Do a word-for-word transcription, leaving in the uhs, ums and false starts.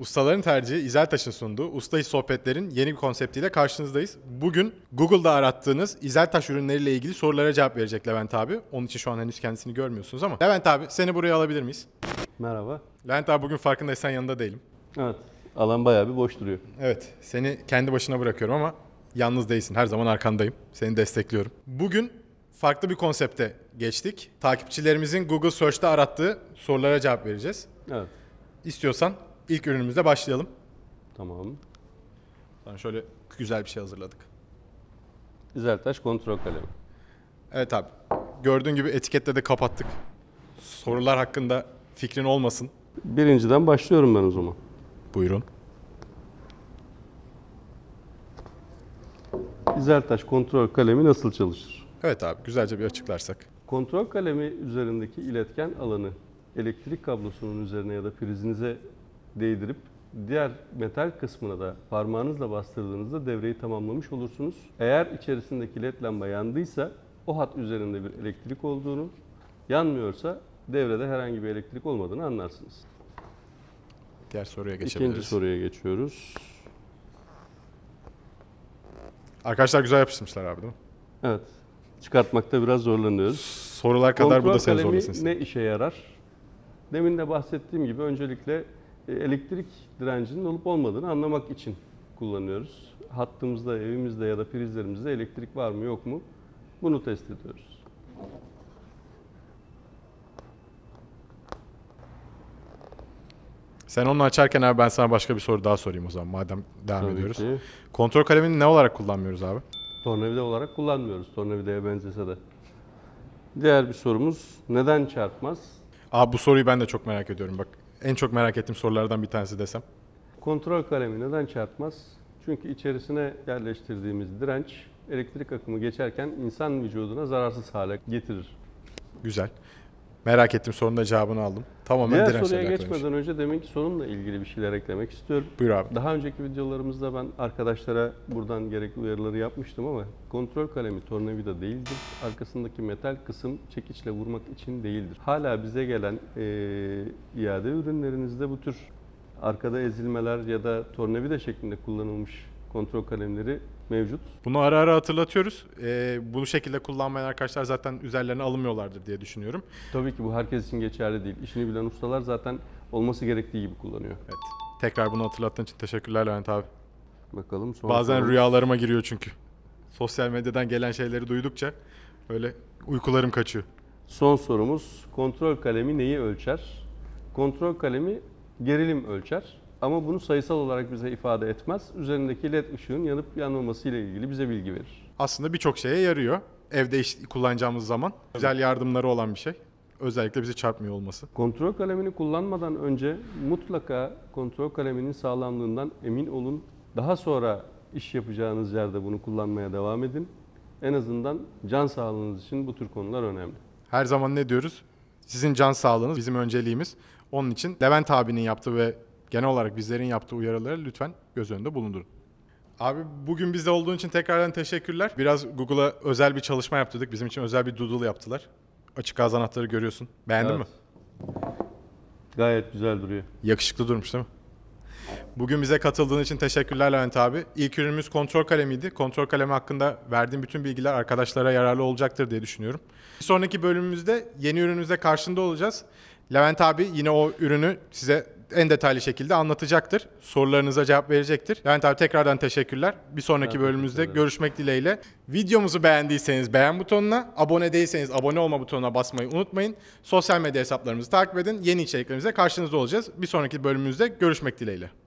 Ustaların tercihi İzeltaş'ın sunduğu Usta İş Sohbetler'in yeni bir konseptiyle karşınızdayız. Bugün Google'da arattığınız İzeltaş ürünleriyle ilgili sorulara cevap verecek Levent abi. Onun için şu an henüz kendisini görmüyorsunuz ama. Levent abi seni buraya alabilir miyiz? Merhaba. Levent abi bugün farkındaysan yanında değilim. Evet. Alan bayağı bir boş duruyor. Evet, seni kendi başına bırakıyorum ama yalnız değilsin. Her zaman arkandayım. Seni destekliyorum. Bugün farklı bir konsepte geçtik. Takipçilerimizin Google Search'te arattığı sorulara cevap vereceğiz. Evet. İstiyorsan ilk ürünümüzle başlayalım. Tamam. Sana şöyle güzel bir şey hazırladık. İzeltaş kontrol kalemi. Evet abi. Gördüğün gibi etiketle de kapattık. Sorular hakkında fikrin olmasın. Birinciden başlıyorum ben o zaman. Buyurun. İzeltaş kontrol kalemi nasıl çalışır? Evet abi, güzelce bir açıklarsak. Kontrol kalemi üzerindeki iletken alanı elektrik kablosunun üzerine ya da prizinize değdirip diğer metal kısmına da parmağınızla bastırdığınızda devreyi tamamlamış olursunuz. Eğer içerisindeki led lamba yandıysa o hat üzerinde bir elektrik olduğunu, yanmıyorsa devrede herhangi bir elektrik olmadığını anlarsınız. Diğer soruya geçebiliriz. İkinci soruya geçiyoruz. Arkadaşlar güzel yapıştırmışlar abi, değil mi? Evet. Çıkartmakta biraz zorlanıyoruz. Sorular kadar bu da seni Kontrol zorlasın. kalemi ne işe yarar? Demin de bahsettiğim gibi öncelikle elektrik direncinin olup olmadığını anlamak için kullanıyoruz. Hattımızda, evimizde ya da prizlerimizde elektrik var mı yok mu? Bunu test ediyoruz. Sen onu açarken abi ben sana başka bir soru daha sorayım o zaman madem devam Tabii ediyoruz. ki. Kontrol kalemini ne olarak kullanmıyoruz abi? Tornavida olarak kullanmıyoruz. Tornavidaya benzese de. Diğer bir sorumuz neden çarpmaz? Abi bu soruyu ben de çok merak ediyorum bak. En çok merak ettiğim sorulardan bir tanesi desem. Kontrol kalemi neden çarpmaz? Çünkü içerisine yerleştirdiğimiz direnç elektrik akımı geçerken insan vücuduna zararsız hale getirir. Güzel. Merak ettiğim sorunun da cevabını aldım. Tamamen Diğer dirençle soruya alakalıymış. geçmeden önce deminki sorunla ilgili bir şeyler eklemek istiyorum. Buyur abi. Daha önceki videolarımızda ben arkadaşlara buradan gerekli uyarıları yapmıştım ama kontrol kalemi tornavida değildir. Arkasındaki metal kısım çekiçle vurmak için değildir. Hala bize gelen e, iade ürünlerinizde bu tür arkada ezilmeler ya da tornavida şeklinde kullanılmış kontrol kalemleri mevcut. Bunu ara ara hatırlatıyoruz. Ee, bu şekilde kullanmayan arkadaşlar zaten üzerlerine alınmıyorlardır diye düşünüyorum. Tabii ki bu herkes için geçerli değil. İşini bilen ustalar zaten olması gerektiği gibi kullanıyor. Evet. Tekrar bunu hatırlattığın için teşekkürler Levent abi. Bakalım son Bazen sorumuz. rüyalarıma giriyor çünkü. Sosyal medyadan gelen şeyleri duydukça böyle uykularım kaçıyor. Son sorumuz kontrol kalemi neyi ölçer? Kontrol kalemi gerilim ölçer ama bunu sayısal olarak bize ifade etmez. Üzerindeki led ışığın yanıp yanmaması ile ilgili bize bilgi verir. Aslında birçok şeye yarıyor. Evde iş kullanacağımız zaman güzel yardımları olan bir şey. Özellikle bizi çarpmıyor olması. Kontrol kalemini kullanmadan önce mutlaka kontrol kaleminin sağlamlığından emin olun. Daha sonra iş yapacağınız yerde bunu kullanmaya devam edin. En azından can sağlığınız için bu tür konular önemli. Her zaman ne diyoruz? Sizin can sağlığınız bizim önceliğimiz. Onun için Levent abinin yaptığı ve genel olarak bizlerin yaptığı uyarıları lütfen göz önünde bulundurun. Abi bugün bizde olduğun için tekrardan teşekkürler. Biraz Google'a özel bir çalışma yaptırdık. Bizim için özel bir doodle yaptılar. Açık ağız anahtarı görüyorsun. Beğendin Evet. mi? Gayet güzel duruyor. Yakışıklı durmuş değil mi? Bugün bize katıldığın için teşekkürler Levent abi. İlk ürünümüz kontrol kalemiydi. Kontrol kalemi hakkında verdiğim bütün bilgiler arkadaşlara yararlı olacaktır diye düşünüyorum. Bir sonraki bölümümüzde yeni ürünümüzde karşında olacağız. Levent abi yine o ürünü size en detaylı şekilde anlatacaktır. Sorularınıza cevap verecektir. Levent abi tekrardan teşekkürler. Bir sonraki Ben bölümümüzde teşekkür ederim. görüşmek dileğiyle. Videomuzu beğendiyseniz beğen butonuna, abone değilseniz abone olma butonuna basmayı unutmayın. Sosyal medya hesaplarımızı takip edin. Yeni içeriklerimizle karşınızda olacağız. Bir sonraki bölümümüzde görüşmek dileğiyle.